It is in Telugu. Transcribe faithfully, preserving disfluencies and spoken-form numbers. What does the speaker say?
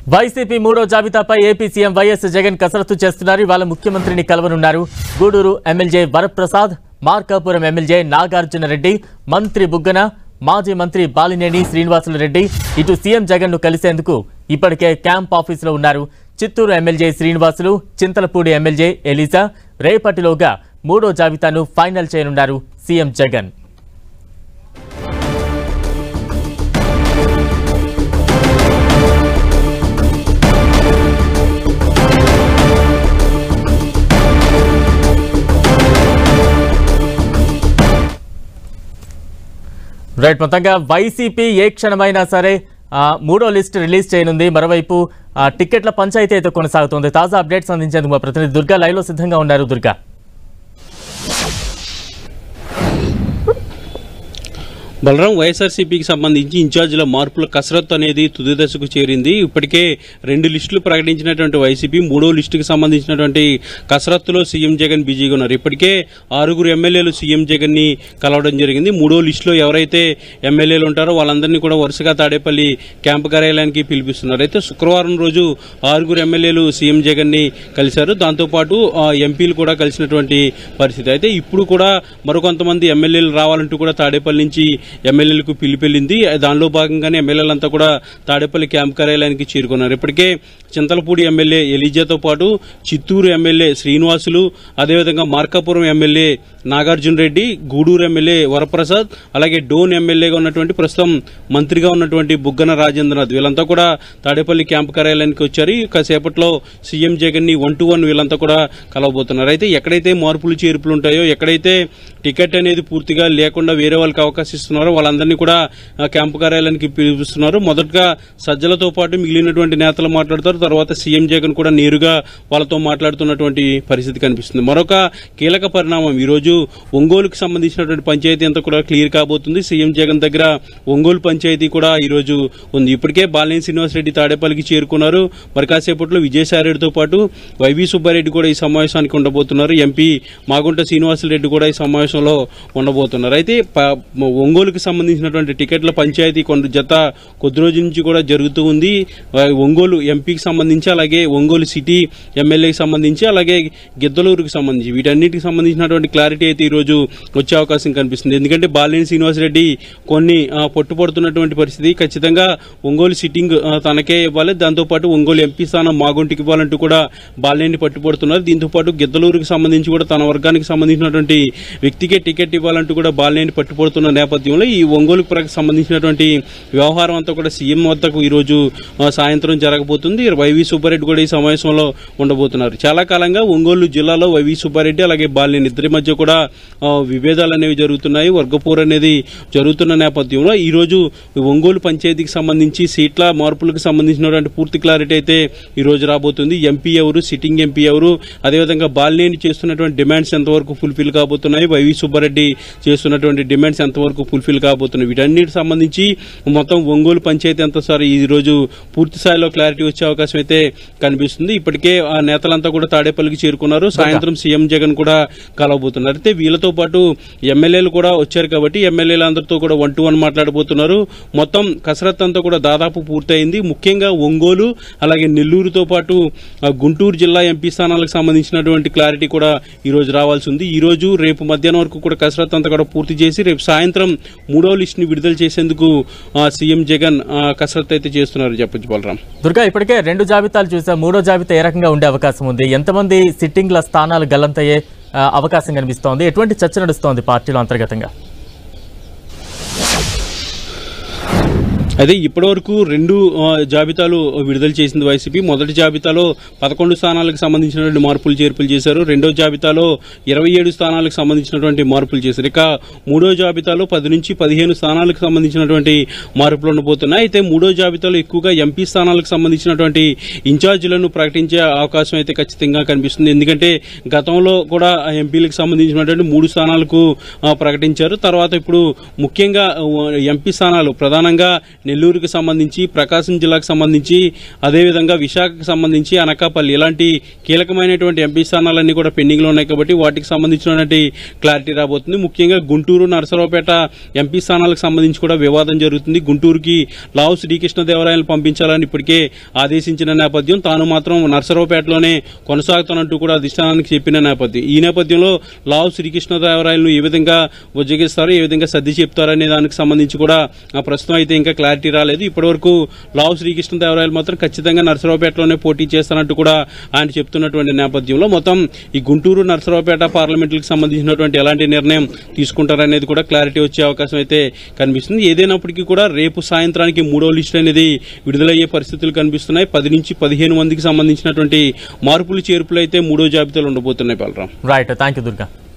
వైసీపీ మూడో జాబితాపై ఏపీ సీఎం వైఎస్ జగన్ కసరత్తు చేస్తున్నారు. ఇవాళ ముఖ్యమంత్రిని కలవనున్నారు. గూడూరు ఎమ్మెల్యే వరప్రసాద్, మార్కాపురం ఎమ్మెల్యే నాగార్జున రెడ్డి, మంత్రి బుగ్గన, మాజీ మంత్రి బాలినేని శ్రీనివాసులు రెడ్డి ఇటు సీఎం జగన్ ను కలిసేందుకు ఇప్పటికే క్యాంప్ ఆఫీసులో ఉన్నారు. చిత్తూరు ఎమ్మెల్యే శ్రీనివాసులు, చింతలపూడి ఎమ్మెల్యే ఎలిజా రేపటిలోగా మూడో జాబితాను ఫైనల్ చేయనున్నారు సీఎం జగన్. రైట్, మొత్తంగా వైసీపీ ఏ క్షణమైనా సరే మూడో లిస్ట్ రిలీజ్ చేయనుంది. మరోవైపు టికెట్ల పంచాయతీ అయితే కొనసాగుతోంది. తాజా అప్డేట్స్ అందించేందుకు మా ప్రతినిధి దుర్గా లైవ్ లో సిద్ధంగా ఉన్నారు. దుర్గా, బలరాం, వైఎస్ఆర్సీపీకి సంబంధించి ఇన్ఛార్జీల మార్పుల కసరత్తు అనేది తుది దశకు చేరింది. ఇప్పటికే రెండు లిస్టులు ప్రకటించినటువంటి వైసీపీ మూడో లిస్టుకు సంబంధించినటువంటి కసరత్తులో సీఎం జగన్ బిజీగా ఉన్నారు. ఇప్పటికే ఆరుగురు ఎమ్మెల్యేలు సీఎం జగన్ ని కలవడం జరిగింది. మూడో లిస్టులో ఎవరైతే ఎమ్మెల్యేలు ఉంటారో వాళ్ళందరినీ కూడా వరుసగా తాడేపల్లి క్యాంపు కార్యాలయానికి పిలిపిస్తున్నారు. అయితే శుక్రవారం రోజు ఆరుగురు ఎమ్మెల్యేలు సీఎం జగన్ ని కలిశారు. దాంతోపాటు ఎంపీలు కూడా కలిసినటువంటి పరిస్థితి. అయితే ఇప్పుడు కూడా మరికొంతమంది ఎమ్మెల్యేలు రావాలంటూ కూడా తాడేపల్లి నుంచి ఎమ్మెల్యేలకు పిలిపెళ్లింది. దానిలో భాగంగానే ఎమ్మెల్యేలంతా కూడా తాడేపల్లి క్యాంప్ కార్యాలయానికి చేరుకున్నారు. ఇప్పటికే చింతలపూడి ఎమ్మెల్యే ఎలిజాతో పాటు చిత్తూరు ఎమ్మెల్యే శ్రీనివాసులు, అదేవిధంగా మార్కాపురం ఎమ్మెల్యే నాగార్జున రెడ్డి, గూడూరు ఎమ్మెల్యే వరప్రసాద్, అలాగే డోన్ ఎమ్మెల్యేగా ఉన్నటువంటి ప్రస్తుతం మంత్రిగా ఉన్నటువంటి బుగ్గన రాజేంద్రనాథ్ వీళ్ళంతా కూడా తాడేపల్లి క్యాంప్ కార్యాలయానికి వచ్చారు. కాసేపట్లో సీఎం జగన్ ని వన్ టు వన్ వీళ్ళంతా కూడా కలవబోతున్నారు. అయితే ఎక్కడైతే మార్పులు చేర్పులు ఉంటాయో, ఎక్కడైతే టికెట్ అనేది పూర్తిగా లేకుండా వేరే వాళ్ళకి అవకాశం ఇస్తున్నారో వాళ్ళందరినీ కూడా క్యాంపు కార్యాలయానికి పిలుస్తున్నారు. మొదటగా సజ్జలతో పాటు మిగిలినటువంటి నేతలు మాట్లాడతారు. తర్వాత సీఎం జగన్ కూడా నేరుగా వాళ్ళతో మాట్లాడుతున్నటువంటి పరిస్థితి కనిపిస్తుంది. మరొక కీలక పరిణామం ఈ రోజు ఒంగోలుకు సంబంధించినటువంటి పంచాయతీ అంతా కూడా క్లియర్ కాబోతుంది. సీఎం జగన్ దగ్గర ఒంగోలు పంచాయతీ కూడా ఈ రోజు ఉంది. ఇప్పటికే బాలినేని శ్రీనివాసరెడ్డి తాడేపల్లికి చేరుకున్నారు. మరి కాసేపట్లో విజయసాయిరెడ్డితో పాటు వైవి సుబ్బారెడ్డి కూడా ఈ సమావేశానికి ఉండబోతున్నారు. ఎంపీ మాగుంట శ్రీనివాసరెడ్డి కూడా ఈ సమావేశంలో ఉండబోతున్నారు. అయితే ఒంగోలుకు సంబంధించినటువంటి టికెట్ల పంచాయతీ కొంత జత కొద్ది రోజుల నుంచి కూడా జరుగుతూ ఉంది. ఒంగోలు ఎంపీకి సంబంధించి, అలాగే ఒంగోలు సిటీ ఎమ్మెల్యేకి సంబంధించి, అలాగే గిద్దలూరుకు సంబంధించి వీటన్నిటికి సంబంధించినటువంటి క్లారిటీ అయితే ఈ రోజు వచ్చే అవకాశం కనిపిస్తుంది. ఎందుకంటే బాలినేని శ్రీనివాసరెడ్డి కొన్ని పట్టుపడుతున్నటువంటి పరిస్థితి. ఖచ్చితంగా ఒంగోలు సిట్టింగ్ తనకే ఇవ్వాలి, దాంతోపాటు ఒంగోలు ఎంపీ స్థానం మాగుంటికి ఇవ్వాలంటూ కూడా బాలినేని పట్టుపడుతున్నారు. దీంతో పాటు గిద్దలూరుకు సంబంధించి కూడా తన వర్గానికి సంబంధించినటువంటి వ్యక్తికే టికెట్ ఇవ్వాలంటూ కూడా బాలినేని పట్టుపడుతున్న నేపథ్యంలో ఈ ఒంగోలుకు సంబంధించినటువంటి వ్యవహారం అంతా కూడా సీఎం వద్దకు ఈ రోజు సాయంత్రం జరగబోతుంది. వైవి సుబ్బారెడ్డి కూడా ఈ సమావేశంలో ఉండబోతున్నారు. చాలా కాలంగా ఒంగోలు జిల్లాలో వైవి సుబ్బారెడ్డి అలాగే బాలినేని ఇద్దరి మధ్య కూడా విభేదాలు అనేవి జరుగుతున్నాయి. వర్గపోర్ అనేది జరుగుతున్న నేపథ్యంలో ఈ రోజు ఒంగోలు పంచాయతీకి సంబంధించి సీట్ల మార్పులకు సంబంధించినటువంటి పూర్తి క్లారిటీ అయితే ఈ రోజు రాబోతుంది. ఎంపీ ఎవరు, సిట్టింగ్ ఎంపీ ఎవరు, అదేవిధంగా బాలినేని చేస్తున్నటువంటి డిమాండ్స్ ఎంతవరకు ఫుల్ఫిల్ కాబోతున్నాయి, వైవి సుబ్బారెడ్డి చేస్తున్నటువంటి డిమాండ్స్ ఎంతవరకు ఫుల్ఫిల్ కాబోతున్నాయి, వీటన్నిటికి సంబంధించి మొత్తం ఒంగోలు పంచాయతీ అంతా సార్ ఈ రోజు పూర్తి స్థాయిలో క్లారిటీ వచ్చే అవకాశం అయితే కనిపిస్తుంది. ఇప్పటికే ఆ నేతలంతా కూడా తాడేపల్లికి చేరుకున్నారు. సాయంత్రం సీఎం జగన్ కూడా కలవబోతున్నారు. అయితే వీళ్ళతో పాటు ఎమ్మెల్యేలు కూడా వచ్చారు కాబట్టి ఎమ్మెల్యేలందరితో కూడా వన్ టు వన్ మాట్లాడబోతున్నారు. మొత్తం కసరత్ అంతా కూడా దాదాపు పూర్తయింది. ముఖ్యంగా ఒంగోలు అలాగే నెల్లూరుతో పాటు గుంటూరు జిల్లా ఎంపీ స్థానాలకు సంబంధించినటువంటి క్లారిటీ కూడా ఈ రోజు రావాల్సి ఉంది. ఈ రోజు రేపు మధ్యాహ్నం వరకు కూడా కసరత్ అంతా కూడా పూర్తి చేసి రేపు సాయంత్రం మూడో లిస్ట్ ని విడుదల చేసేందుకు సీఎం జగన్ కసరత్ అయితే చేస్తున్నారు చెప్పొచ్చు. బలరాం, దుర్గా, ఇప్పటికే రెండు జాబితాలు చూసా. మూడో జాబితా ఏ రకంగా ఉండే అవకాశం ఉంది? ఎంతమంది సిట్టింగ్ల స్థానాలు గల్లంతయ్యే అవకాశం కనిపిస్తోంది? ఎటువంటి చర్చ నడుస్తోంది పార్టీలో అంతర్గతంగా? అయితే ఇప్పటివరకు రెండు జాబితాలు విడుదల చేసింది వైసీపీ. మొదటి జాబితాలో పదకొండు స్థానాలకు సంబంధించినటువంటి మార్పులు చేర్పులు చేశారు. రెండో జాబితాలో ఇరవై ఏడు స్థానాలకు సంబంధించినటువంటి మార్పులు చేశారు. ఇక మూడో జాబితాలో పది నుంచి పదిహేను స్థానాలకు సంబంధించినటువంటి మార్పులు ఉండబోతున్నాయి. అయితే మూడో జాబితాలో ఎక్కువగా ఎంపీ స్థానాలకు సంబంధించినటువంటి ఇన్ఛార్జీలను ప్రకటించే అవకాశం అయితే ఖచ్చితంగా కనిపిస్తుంది. ఎందుకంటే గతంలో కూడా ఎంపీలకు సంబంధించినటువంటి మూడు స్థానాలకు ప్రకటించారు. తర్వాత ఇప్పుడు ముఖ్యంగా ఎంపీ స్థానాలు ప్రధానంగా నెల్లూరుకు సంబంధించి, ప్రకాశం జిల్లాకు సంబంధించి, అదేవిధంగా విశాఖకు సంబంధించి, అనకాపల్లి ఇలాంటి కీలకమైనటువంటి ఎంపీ స్థానాలన్నీ కూడా పెండింగ్ లో ఉన్నాయి కాబట్టి వాటికి సంబంధించినటువంటి క్లారిటీ రాబోతుంది. ముఖ్యంగా గుంటూరు, నరసరావుపేట ఎంపీ స్థానాలకు సంబంధించి కూడా వివాదం జరుగుతుంది. గుంటూరుకి లావు శ్రీకృష్ణదేవరాయలు పంపించాలని ఇప్పటికే ఆదేశించిన నేపథ్యం, తాను మాత్రం నరసరావుపేటలోనే కొనసాగుతానంటూ కూడా అధిష్టానానికి చెప్పిన నేపథ్యం. ఈ నేపథ్యంలో లావు శ్రీకృష్ణదేవరాయలను ఏ విధంగా ఉజ్జగిస్తారో, ఏ విధంగా సర్ది చెప్తారో అనే దానికి సంబంధించి కూడా ప్రస్తుతం అయితే ఇంకా క్లారిటీ రాలేదు. ఇప్పటివరకు లావు శ్రీకృష్ణదేవరాయలు మాత్రం ఖచ్చితంగా నరసరావుపేటలోనే పోటీ చేస్తానంటూ కూడా ఆయన చెప్తున్నటువంటి నేపథ్యంలో మొత్తం ఈ గుంటూరు, నరసరావుపేట పార్లమెంట్లకు సంబంధించినటువంటి ఎలాంటి నిర్ణయం తీసుకుంటారనేది కూడా క్లారిటీ వచ్చే అవకాశం అయితే కనిపిస్తుంది. ఏదైనప్పటికీ కూడా రేపు సాయంత్రానికి మూడో లిస్టు అనేది విడుదలయ్యే పరిస్థితులు కనిపిస్తున్నాయి. పది నుంచి పదిహేను మందికి సంబంధించినటువంటి మార్పులు చేర్పులు అయితే మూడో జాబితాలో ఉండబోతున్నాయి. పాలరాం. Right, thank you Durga.